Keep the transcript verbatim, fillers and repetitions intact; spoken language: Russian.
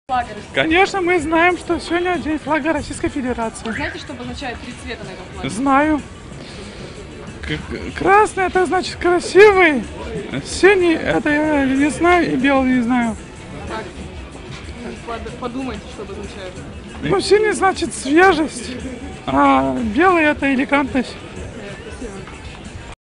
Флага. Конечно, мы знаем, что сегодня день флага Российской Федерации. Вы знаете, что обозначает три цвета на этом флаге? Знаю. К красный это значит красивый, синий это я не знаю и белый не знаю. Так, подумайте, что обозначает. Ну, синий значит свежесть, а белый это элегантность.